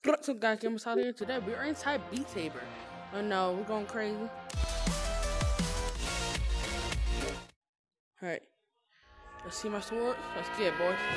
What's up, guys? I'm out here today. We're inside Beat Saber. Oh no, we're going crazy. Alright. Let's see my sword. Let's get it, boys.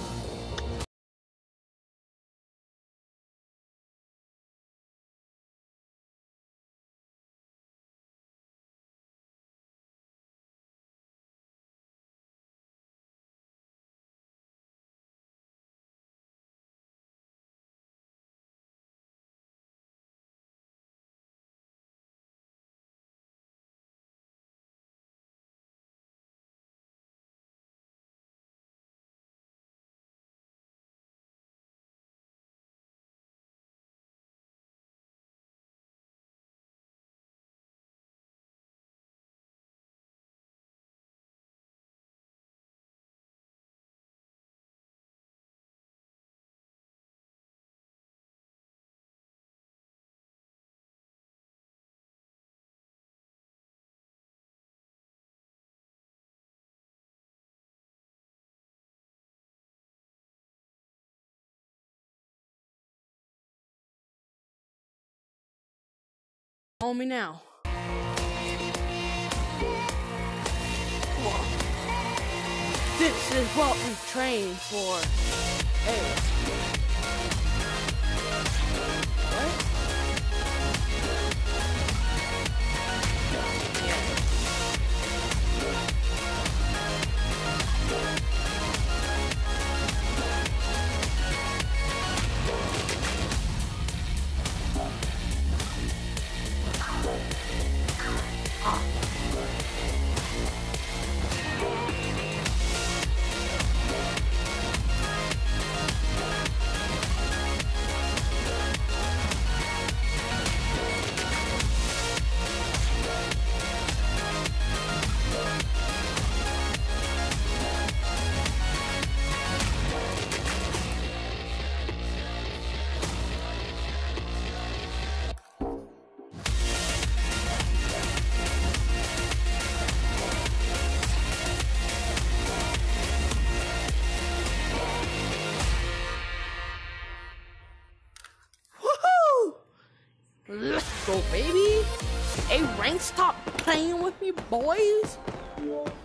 On me now. This is what we train for. Hey. What? Let's go, baby. Hey, rank, stop playing with me, boys.